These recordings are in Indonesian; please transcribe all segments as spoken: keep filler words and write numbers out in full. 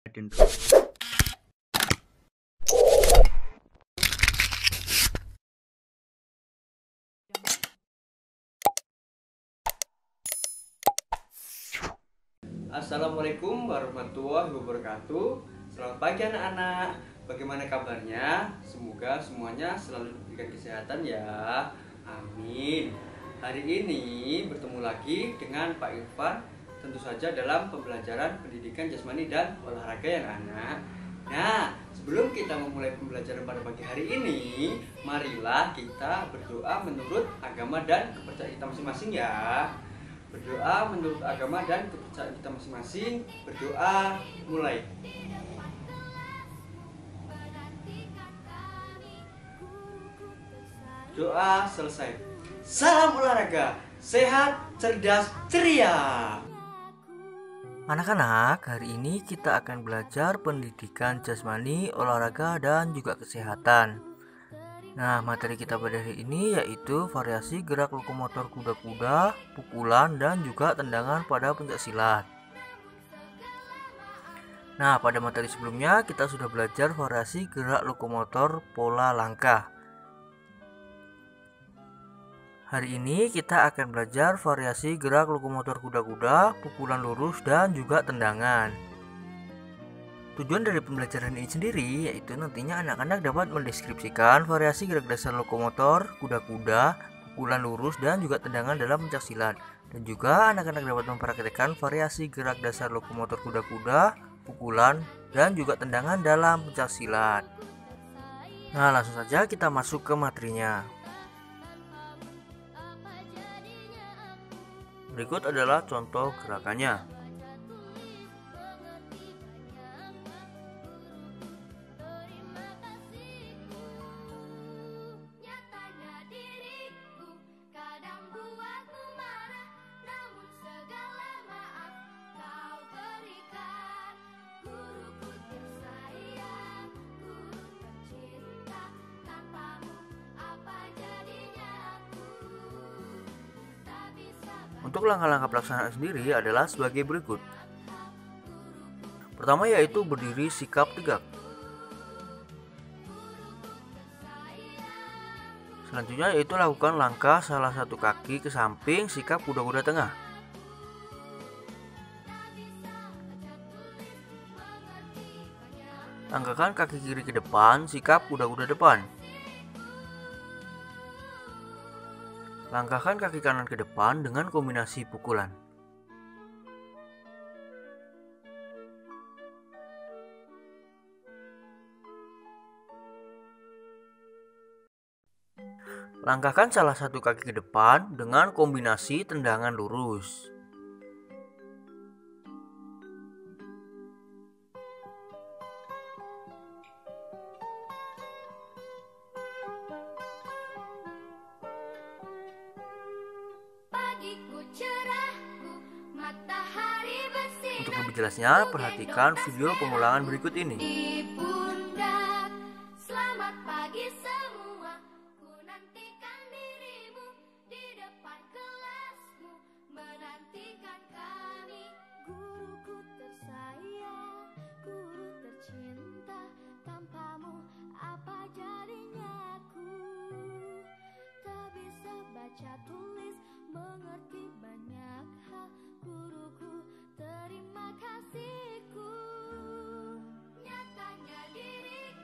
Assalamualaikum warahmatullahi wabarakatuh. Selamat pagi anak-anak. Bagaimana kabarnya? Semoga semuanya selalu diberikan kesehatan ya. Amin. Hari ini bertemu lagi dengan Pak Irfan, tentu saja dalam pembelajaran pendidikan jasmani dan olahraga yang anak. Nah, sebelum kita memulai pembelajaran pada pagi hari ini, marilah kita berdoa menurut agama dan kepercayaan kita masing-masing ya. Berdoa menurut agama dan kepercayaan kita masing-masing. Berdoa mulai. Doa selesai. Salam olahraga, sehat, cerdas, ceria. Anak-anak, hari ini kita akan belajar pendidikan jasmani, olahraga, dan juga kesehatan. Nah, materi kita pada hari ini yaitu variasi gerak lokomotor kuda-kuda, pukulan, dan juga tendangan pada pencaksilat. Nah, pada materi sebelumnya kita sudah belajar variasi gerak lokomotor pola langkah. Hari ini kita akan belajar variasi gerak lokomotor kuda-kuda, pukulan lurus, dan juga tendangan. Tujuan dari pembelajaran ini sendiri yaitu nantinya anak-anak dapat mendeskripsikan variasi gerak dasar lokomotor, kuda-kuda, pukulan lurus, dan juga tendangan dalam pencaksilat. Dan juga anak-anak dapat mempraktikkan variasi gerak dasar lokomotor kuda-kuda, pukulan, dan juga tendangan dalam pencaksilat. Nah, langsung saja kita masuk ke materinya. Berikut adalah contoh gerakannya. Untuk langkah-langkah pelaksanaan sendiri adalah sebagai berikut. Pertama yaitu berdiri sikap tegak. Selanjutnya yaitu lakukan langkah salah satu kaki ke samping sikap kuda-kuda tengah. Langkahkan kaki kiri ke depan sikap kuda-kuda depan. Langkahkan kaki kanan ke depan dengan kombinasi pukulan. Langkahkan salah satu kaki ke depan dengan kombinasi tendangan lurus. Untuk lebih jelasnya, perhatikan video pengulangan berikut ini. Selamat pagi semua, ku nantikan dirimu di depan kelasmu, menantikan kami. Guruku tersayang, guru tercinta, tanpamu apa jadinya aku? Tak bisa baca tulis, mengerti banyak hal, guruku terima kasihku. Nyatanya diriku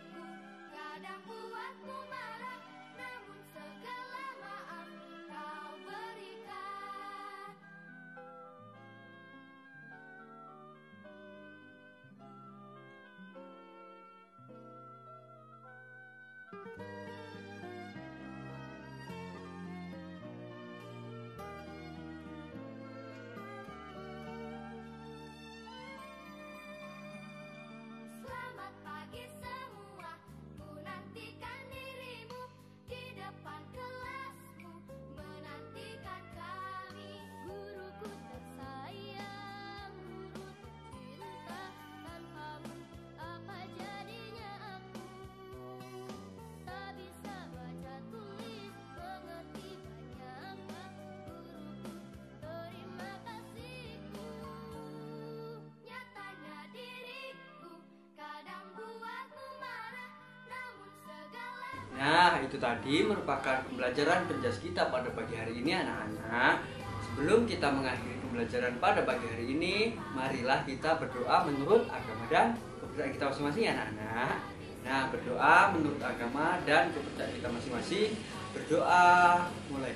Nah, itu tadi merupakan pembelajaran penjas kita pada pagi hari ini anak-anak. Sebelum kita mengakhiri pembelajaran pada pagi hari ini, marilah kita berdoa menurut agama dan kepercayaan kita masing-masing ya anak-anak. Nah, berdoa menurut agama dan kepercayaan kita masing-masing. Berdoa mulai.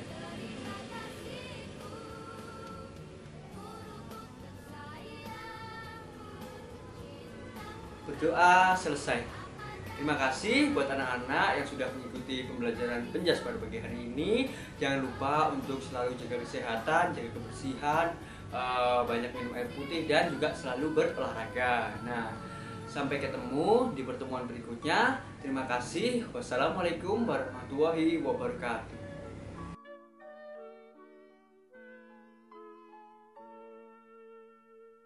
Berdoa selesai. Terima kasih buat anak-anak yang sudah mengikuti pembelajaran penjas pada pagi hari ini. Jangan lupa untuk selalu jaga kesehatan, jaga kebersihan, banyak minum air putih dan juga selalu berolahraga. Nah, sampai ketemu di pertemuan berikutnya. Terima kasih. Wassalamualaikum warahmatullahi wabarakatuh.